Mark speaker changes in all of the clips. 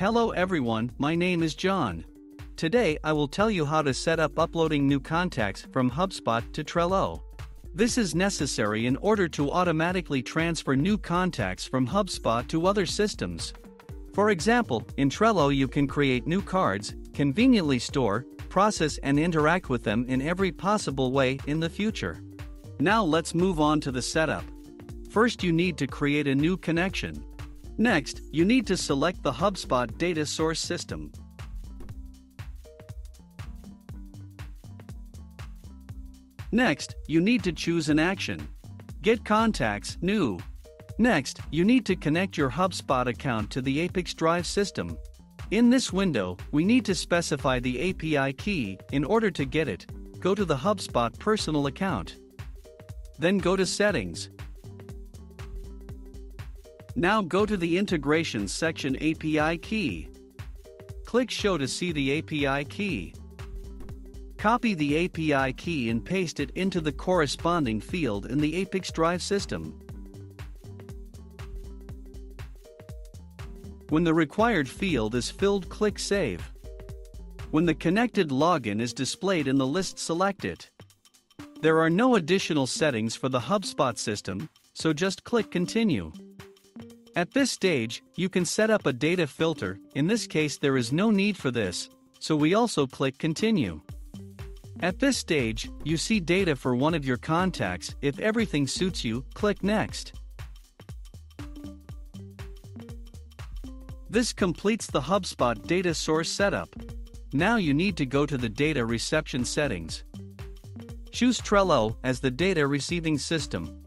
Speaker 1: Hello everyone, my name is John. Today I will tell you how to set up uploading new contacts from Hubspot to Trello. This is necessary in order to automatically transfer new contacts from Hubspot to other systems. For example, in Trello you can create new cards, conveniently store, process and interact with them in every possible way in the future. Now let's move on to the setup. First you need to create a new connection. Next, you need to select the Hubspot data source system. Next, you need to choose an action. Get contacts, new. Next, you need to connect your Hubspot account to the ApiX-Drive system. In this window, we need to specify the API key. In order to get it, go to the Hubspot personal account. Then go to Settings. Now go to the Integrations section API key. Click Show to see the API key. Copy the API key and paste it into the corresponding field in the ApiX-Drive system. When the required field is filled, click Save. When the connected login is displayed in the list, select it. There are no additional settings for the Hubspot system, so just click Continue. At this stage, you can set up a data filter. In this case there is no need for this, so we also click Continue. At this stage, you see data for one of your contacts. If everything suits you, click Next. This completes the Hubspot data source setup. Now you need to go to the data reception settings. Choose Trello as the data receiving system.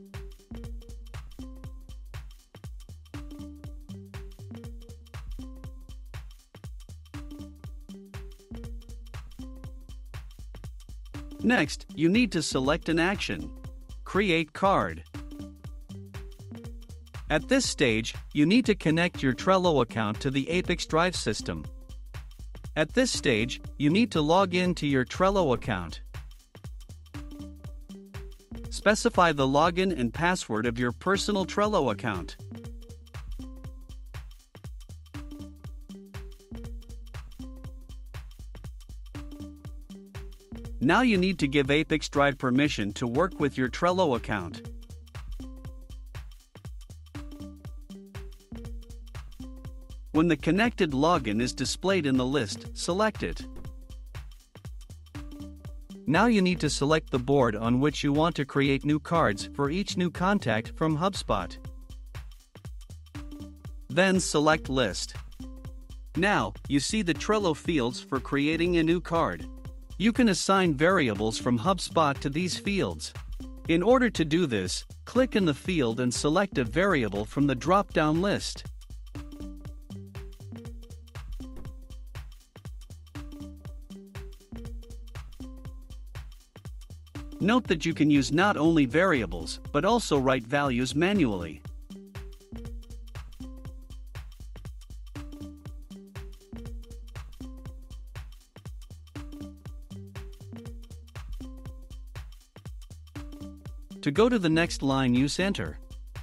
Speaker 1: Next, you need to select an action. Create card. At this stage, you need to connect your Trello account to the ApiX-Drive system. At this stage, you need to log in to your Trello account. Specify the login and password of your personal Trello account. Now you need to give ApiX-Drive permission to work with your Trello account. When the connected login is displayed in the list, select it. Now you need to select the board on which you want to create new cards for each new contact from Hubspot. Then select List. Now, you see the Trello fields for creating a new card. You can assign variables from Hubspot to these fields. In order to do this, click in the field and select a variable from the drop-down list. Note that you can use not only variables, but also write values manually. To go to the next line, use Enter.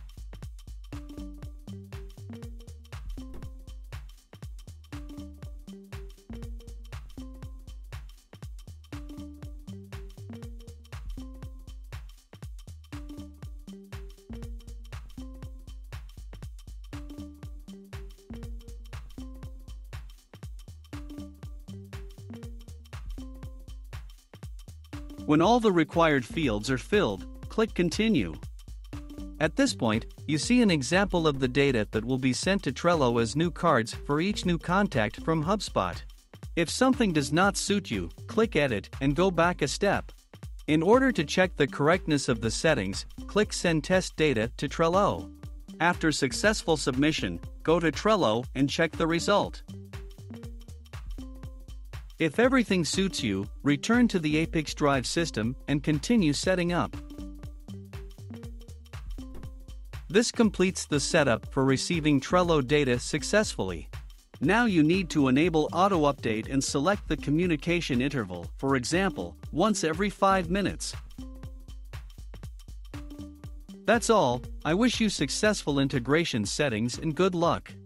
Speaker 1: When all the required fields are filled, click Continue. At this point, you see an example of the data that will be sent to Trello as new cards for each new contact from Hubspot. If something does not suit you, click Edit and go back a step. In order to check the correctness of the settings, click Send Test Data to Trello. After successful submission, go to Trello and check the result. If everything suits you, return to the ApiX-Drive system and continue setting up. This completes the setup for receiving Trello data successfully. Now you need to enable auto-update and select the communication interval, for example, once every 5 minutes. That's all. I wish you successful integration settings and good luck.